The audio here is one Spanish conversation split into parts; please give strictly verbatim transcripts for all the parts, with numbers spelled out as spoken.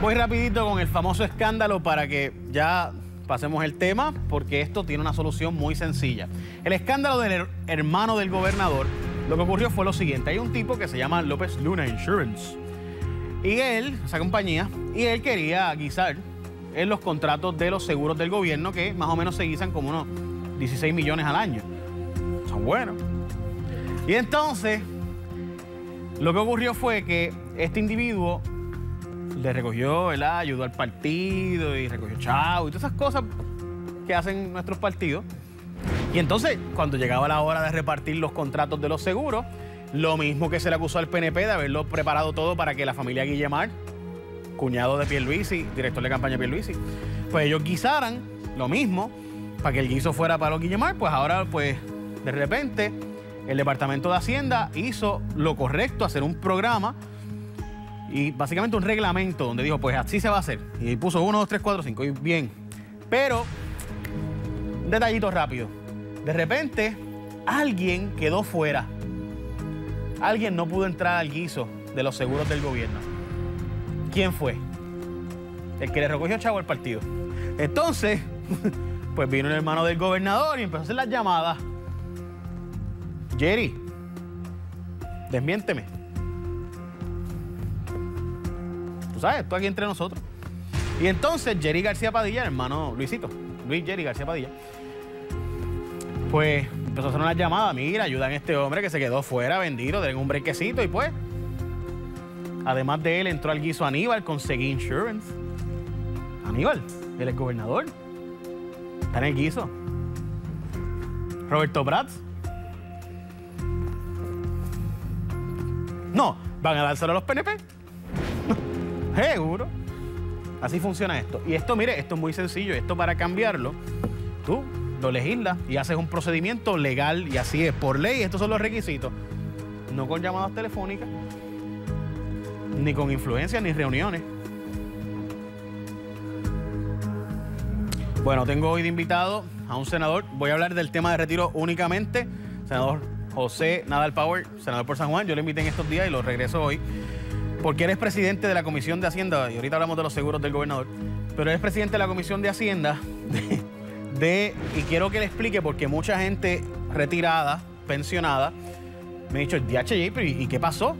Voy rapidito con el famoso escándalo para que ya pasemos el tema, porque esto tiene una solución muy sencilla. El escándalo del her hermano del gobernador, lo que ocurrió fue lo siguiente. Hay un tipo que se llama López Luna Insurance. Y él, esa compañía, y él quería guisar en los contratos de los seguros del gobierno, que más o menos se guisan como unos dieciséis millones al año. Son buenos. Y entonces, lo que ocurrió fue que este individuo le recogió, ¿verdad? Ayudó al partido y recogió chavo y todas esas cosas que hacen nuestros partidos. Y entonces, cuando llegaba la hora de repartir los contratos de los seguros, lo mismo que se le acusó al P N P de haberlo preparado todo para que la familia Guillemard, cuñado de Pierluisi, director de campaña de Pierluisi, pues ellos guisaran lo mismo para que el guiso fuera para los Guillemard. Pues ahora, pues, de repente, el Departamento de Hacienda hizo lo correcto, hacer un programa y básicamente un reglamento donde dijo, pues así se va a hacer. Y puso uno, dos, tres, cuatro, cinco. Y bien. Pero, un detallito rápido. De repente, alguien quedó fuera. Alguien no pudo entrar al guiso de los seguros del gobierno. ¿Quién fue? El que le recogió chavo al partido. Entonces, pues vino el hermano del gobernador y empezó a hacer las llamadas. Jerry, desmiénteme. Tú sabes, esto aquí entre nosotros. Y entonces Jerry García Padilla, el hermano Luisito, Luis Jerry García Padilla, pues empezó a hacer una llamada. Mira, ayudan a este hombre que se quedó fuera, vendido, denle un brequecito. Y pues, además de él, entró al guiso Aníbal con Seguí Insurance. Aníbal, él es gobernador. Está en el guiso. Roberto Prats. No, van a dárselo a los P N P. Seguro. Así funciona esto. Y esto, mire, esto es muy sencillo. Esto para cambiarlo, tú lo legislas y haces un procedimiento legal y así es. Por ley, estos son los requisitos. No con llamadas telefónicas, ni con influencias, ni reuniones. Bueno, tengo hoy de invitado a un senador. Voy a hablar del tema de retiro únicamente. Senador José Nadal Power, senador por San Juan. Yo lo invité en estos días y lo regreso hoy, porque eres presidente de la Comisión de Hacienda, y ahorita hablamos de los seguros del gobernador, pero eres presidente de la Comisión de Hacienda de, de y quiero que le explique, porque mucha gente retirada, pensionada, me ha dicho, D H J, ¿y qué pasó?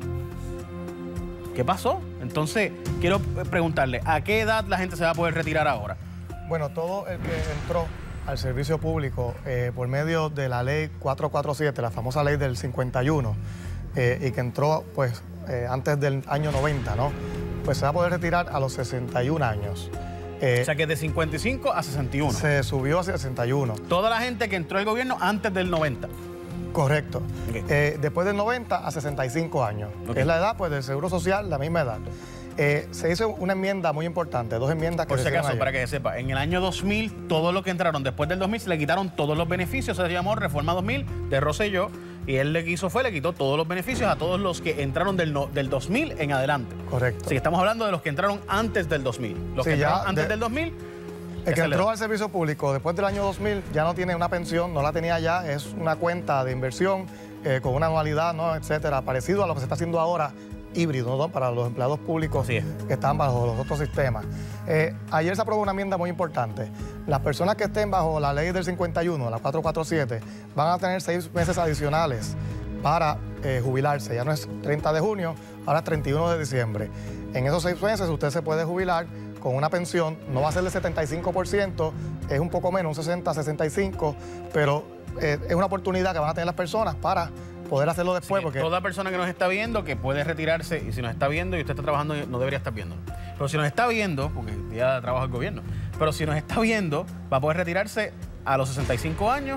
¿Qué pasó? Entonces, quiero preguntarle, ¿a qué edad la gente se va a poder retirar ahora? Bueno, todo el que entró al servicio público eh, por medio de la ley cuatrocientos cuarenta y siete, la famosa ley del cincuenta y uno, eh, y que entró pues eh, antes del año noventa, ¿no? Pues se va a poder retirar a los sesenta y un años. Eh, o sea que de cincuenta y cinco a sesenta y uno. Se subió a sesenta y uno. Toda la gente que entró al gobierno antes del noventa. Correcto. Okay. Eh, después del noventa a sesenta y cinco años. Okay. Es la edad pues del Seguro Social, la misma edad. Eh, se hizo una enmienda muy importante, dos enmiendas que Por se si acaso, ayer. para que se sepa, en el año dos mil, todos los que entraron después del dos mil se le quitaron todos los beneficios. Se llamó Reforma dos mil de Rosselló, y él le quiso fue, le quitó todos los beneficios a todos los que entraron del, no, del dos mil en adelante. Correcto. Así que estamos hablando de los que entraron antes del dos mil. Los sí, que entraron antes de, del dos mil... El que entró al servicio público después del año dos mil ya no tiene una pensión, no la tenía ya, es una cuenta de inversión eh, con una anualidad, ¿no? Etcétera, parecido a lo que se está haciendo ahora, híbrido, ¿no? Para los empleados públicos que están bajo los otros sistemas. Eh, ayer se aprobó una enmienda muy importante. Las personas que estén bajo la ley del cincuenta y uno, la cuatrocientos cuarenta y siete, van a tener seis meses adicionales para eh, jubilarse. Ya no es treinta de junio, ahora es treinta y uno de diciembre. En esos seis meses usted se puede jubilar con una pensión, no va a ser del setenta y cinco por ciento, es un poco menos, un sesenta, sesenta y cinco, pero eh, es una oportunidad que van a tener las personas para poder hacerlo después. Sí, porque toda persona que nos está viendo, que puede retirarse, y si nos está viendo y usted está trabajando, no debería estar viendo. Pero si nos está viendo, porque ya trabaja el gobierno, pero si nos está viendo, va a poder retirarse a los sesenta y cinco años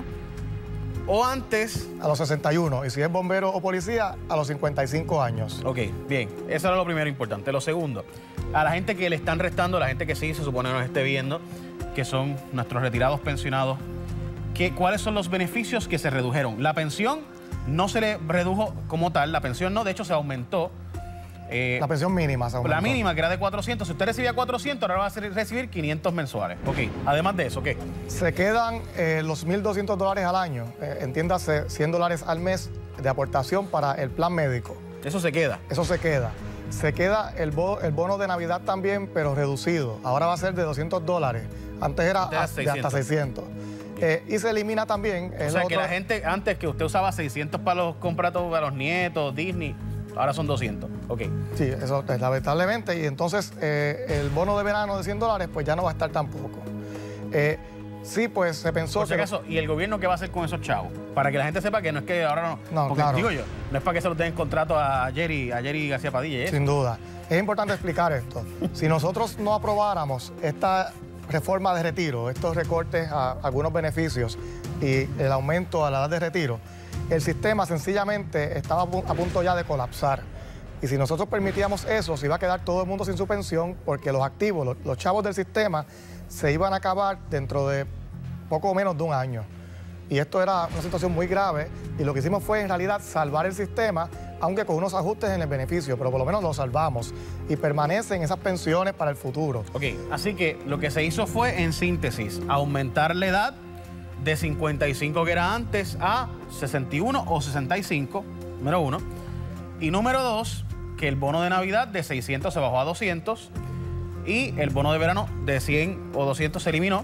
o antes. A los sesenta y uno, y si es bombero o policía, a los cincuenta y cinco años. Ok, bien, eso era lo primero importante. Lo segundo, a la gente que le están restando, la gente que sí se supone nos esté viendo, que son nuestros retirados pensionados, que, ¿cuáles son los beneficios que se redujeron? La pensión no se le redujo como tal, la pensión no, de hecho se aumentó. Eh, la pensión mínima se aumentó. La mínima, que era de cuatrocientos, si usted recibía cuatrocientos, ahora va a recibir quinientos mensuales. Ok, además de eso, ¿qué? Se quedan eh, los mil doscientos dólares al año, eh, entiéndase, cien dólares al mes de aportación para el plan médico. Eso se queda. Eso se queda. se queda el, bo, el bono de Navidad también, pero reducido. Ahora va a ser de doscientos dólares. Antes era Antes a, de hasta seiscientos. Eh, y se elimina también... O sea, que otro... la gente, antes que usted usaba seiscientos para los contratos para los nietos, Disney, ahora son doscientos. Ok. Sí, eso es lamentablemente. Y entonces eh, el bono de verano de cien dólares, pues ya no va a estar tampoco. Eh, sí, pues se pensó Por si que... acaso, ¿y el gobierno qué va a hacer con esos chavos? Para que la gente sepa que no es que ahora no... No, porque claro. digo yo, no es para que se los den contrato a Jerry, a Jerry García Padilla. ¿eh? Sin duda. Es importante explicar esto. Si nosotros no aprobáramos esta reforma de retiro, estos recortes a algunos beneficios y el aumento a la edad de retiro, el sistema sencillamente estaba a punto ya de colapsar. Y si nosotros permitíamos eso, se iba a quedar todo el mundo sin su pensión porque los activos, los, los chavos del sistema, se iban a acabar dentro de poco menos de un año. Y esto era una situación muy grave y lo que hicimos fue en realidad salvar el sistema, aunque con unos ajustes en el beneficio, pero por lo menos lo salvamos y permanecen esas pensiones para el futuro. Ok, así que lo que se hizo fue, en síntesis, aumentar la edad de cincuenta y cinco que era antes a sesenta y uno o sesenta y cinco, número uno. Y número dos, que el bono de Navidad de seiscientos se bajó a doscientos y el bono de verano de cien o doscientos se eliminó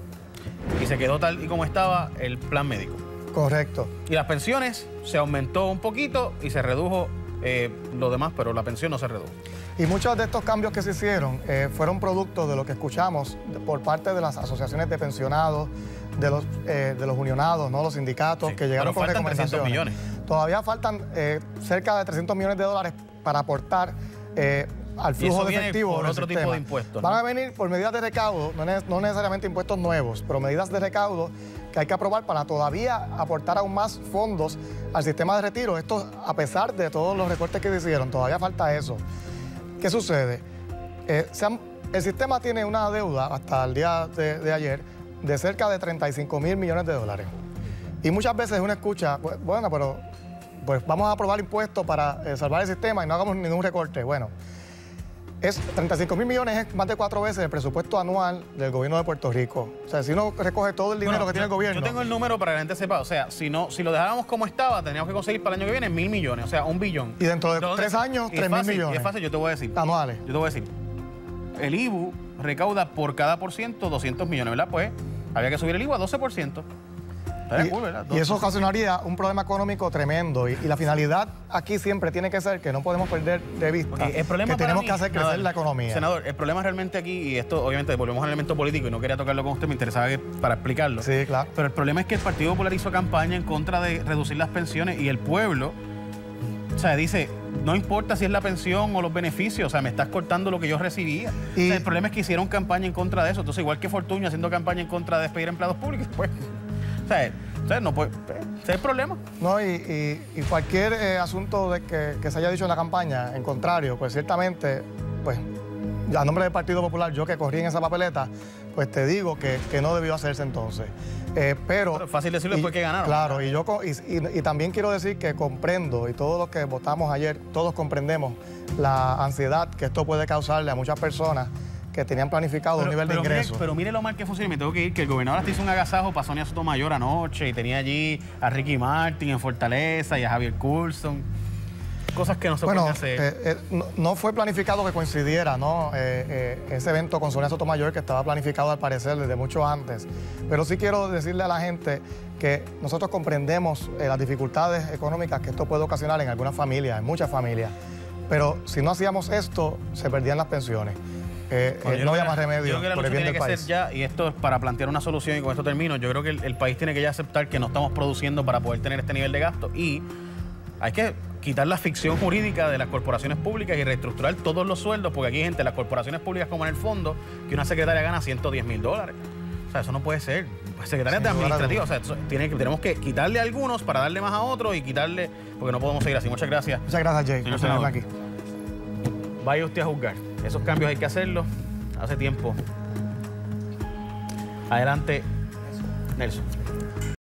y se quedó tal y como estaba el plan médico. Correcto. Y las pensiones se aumentó un poquito y se redujo eh, lo demás, pero la pensión no se redujo. Y muchos de estos cambios que se hicieron eh, fueron producto de lo que escuchamos de, por parte de las asociaciones de pensionados, de los, eh, de los unionados, ¿no? Los sindicatos Sí, que llegaron pero con faltan recomendaciones. trescientos millones. Todavía faltan eh, cerca de trescientos millones de dólares para aportar eh, al Y flujo eso de viene efectivo por del otro sistema. tipo de impuestos, ¿no? Van a venir por medidas de recaudo, no, ne no necesariamente impuestos nuevos, pero medidas de recaudo que hay que aprobar para todavía aportar aún más fondos al sistema de retiro. Esto a pesar de todos los recortes que se hicieron, todavía falta eso. ¿Qué sucede? Eh, se han, el sistema tiene una deuda hasta el día de, de ayer de cerca de treinta y cinco mil millones de dólares. Y muchas veces uno escucha, pues, bueno, pero pues vamos a aprobar impuestos para eh, salvar el sistema y no hagamos ningún recorte. Bueno, es treinta y cinco mil millones es más de cuatro veces el presupuesto anual del gobierno de Puerto Rico. O sea, si uno recoge todo el dinero Bueno, que tiene yo, el gobierno... Yo tengo el número para que la gente sepa. O sea, si, no, si lo dejáramos como estaba, tendríamos que conseguir para el año que viene mil millones, o sea, un billón. Y dentro de Entonces, tres años, y es tres mil fácil, millones. y es fácil, yo te voy a decir. Anuales. Yo te voy a decir. El I B U recauda por cada por ciento doscientos millones, ¿verdad? Pues había que subir el I B U a doce por ciento. Y, cool, y eso ocasionaría un problema económico tremendo. Y, y la finalidad aquí siempre tiene que ser que no podemos perder de vista okay, el problema que tenemos mí, que hacer crecer senador, la economía. Senador, el problema realmente aquí, y esto obviamente volvemos al elemento político y no quería tocarlo con usted, me interesaba que, para explicarlo. Sí, claro. Pero el problema es que el Partido Popular hizo campaña en contra de reducir las pensiones y el pueblo, o sea, dice, no importa si es la pensión o los beneficios, o sea, me estás cortando lo que yo recibía. Y o sea, el problema es que hicieron campaña en contra de eso. Entonces, igual que Fortuño haciendo campaña en contra de despedir empleados públicos, pues, o sea, o sea, no puede, ese es el problema. No, y, y, y cualquier eh, asunto de que, que se haya dicho en la campaña, en contrario, pues ciertamente, pues, a nombre del Partido Popular, yo que corrí en esa papeleta, pues te digo que, que no debió hacerse entonces. Eh, pero, pero fácil decirlo después que ganaron. Claro, y, yo, y, y, y también quiero decir que comprendo, y todos los que votamos ayer, todos comprendemos la ansiedad que esto puede causarle a muchas personas que tenían planificado pero, un nivel pero de ingreso. Mire, pero mire lo mal que funciona, me tengo que ir, que el gobernador hasta hizo un agasajo para Sonia Sotomayor anoche y tenía allí a Ricky Martin en Fortaleza y a Javier Coulson. Cosas que no se bueno, pueden hacer. Eh, eh, no, no fue planificado que coincidiera, ¿no? Eh, eh, ese evento con Sonia Sotomayor, que estaba planificado al parecer desde mucho antes. Pero sí quiero decirle a la gente que nosotros comprendemos eh, las dificultades económicas que esto puede ocasionar en algunas familias, en muchas familias. Pero si no hacíamos esto, se perdían las pensiones. Eh, bueno, eh, no había más remedio yo creo que la por el lucha bien tiene del que país. ser ya, y esto es para plantear una solución y con esto termino, yo creo que el, el país tiene que ya aceptar que no estamos produciendo para poder tener este nivel de gasto y hay que quitar la ficción jurídica de las corporaciones públicas y reestructurar todos los sueldos, porque aquí hay gente, las corporaciones públicas como en el fondo, que una secretaria gana ciento diez mil dólares. O sea, eso no puede ser. Secretarias de administrativa, o sea, eso, tiene, tenemos que quitarle a algunos para darle más a otros y quitarle, porque no podemos seguir así. Muchas gracias. Muchas gracias, Jay, por tenerme aquí. Vaya usted a juzgar. Esos cambios hay que hacerlos hace tiempo. Adelante, Nelson.